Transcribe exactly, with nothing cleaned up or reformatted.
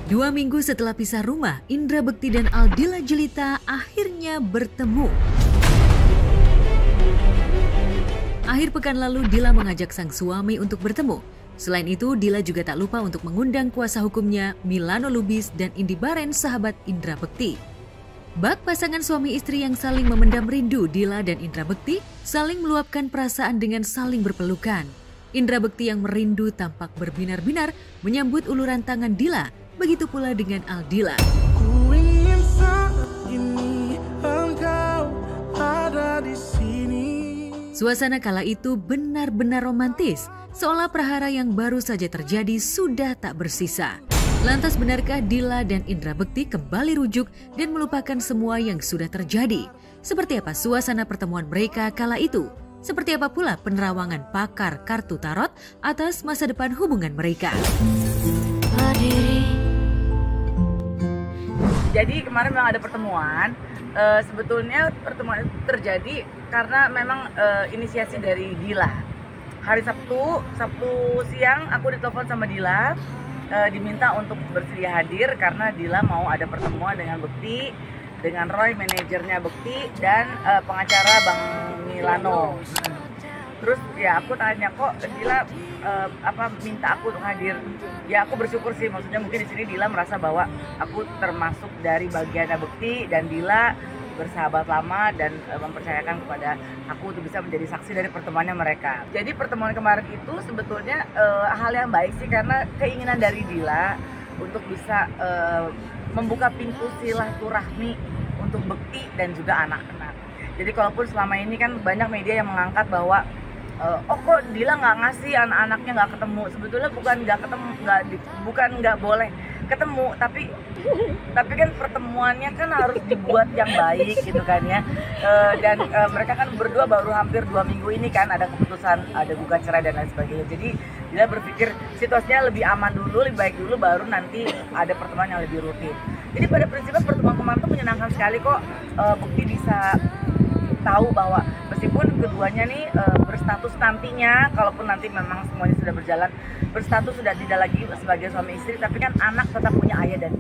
Dua minggu setelah pisah rumah, Indra Bekti dan Aldila Jelita akhirnya bertemu. Akhir pekan lalu, Dila mengajak sang suami untuk bertemu. Selain itu, Dila juga tak lupa untuk mengundang kuasa hukumnya, Milano Lubis dan Indy Barens, sahabat Indra Bekti. Bak pasangan suami istri yang saling memendam rindu, Dila dan Indra Bekti saling meluapkan perasaan dengan saling berpelukan. Indra Bekti yang merindu tampak berbinar-binar menyambut uluran tangan Dila. Begitu pula dengan Aldila. Ku ingin saat ini engkau ada di sini. Suasana kala itu benar-benar romantis, seolah prahara yang baru saja terjadi sudah tak bersisa. Lantas benarkah Dila dan Indra Bekti kembali rujuk dan melupakan semua yang sudah terjadi? Seperti apa suasana pertemuan mereka kala itu? Seperti apa pula penerawangan pakar kartu tarot atas masa depan hubungan mereka? Jadi kemarin memang ada pertemuan, e, sebetulnya pertemuan itu terjadi karena memang e, inisiasi dari Dila. Hari Sabtu, Sabtu siang aku ditelepon sama Dila, e, diminta untuk bersedia hadir karena Dila mau ada pertemuan dengan Bekti, dengan Roy, manajernya Bekti, dan e, pengacara Bang Milano. Terus ya aku tanya, kok Dila uh, apa minta aku untuk hadir. Ya aku bersyukur sih, maksudnya mungkin di sini Dila merasa bahwa aku termasuk dari bagian Bekti dan Dila bersahabat lama dan uh, mempercayakan kepada aku untuk bisa menjadi saksi dari pertemuannya mereka. Jadi pertemuan kemarin itu sebetulnya uh, hal yang baik sih, karena keinginan dari Dila untuk bisa uh, membuka pintu silaturahmi untuk Bekti dan juga anak-anak. Jadi kalaupun selama ini kan banyak media yang mengangkat bahwa Uh, oh kok Dila nggak ngasih anak-anaknya nggak ketemu, sebetulnya bukan nggak ketemu, nggak bukan nggak boleh ketemu, tapi tapi kan pertemuannya kan harus dibuat yang baik gitu kan ya. Uh, dan uh, mereka kan berdua baru hampir dua minggu ini kan ada keputusan, ada gugat cerai dan lain sebagainya. Jadi Dila berpikir situasinya lebih aman dulu, lebih baik dulu, baru nanti ada pertemuan yang lebih rutin. Jadi pada prinsipnya pertemuan kemarin tuh menyenangkan sekali kok. uh, Bekti bisa tahu bahwa meskipun keduanya nih e, berstatus nantinya, kalaupun nanti memang semuanya sudah berjalan, berstatus sudah tidak lagi sebagai suami istri, tapi kan anak tetap punya ayah dan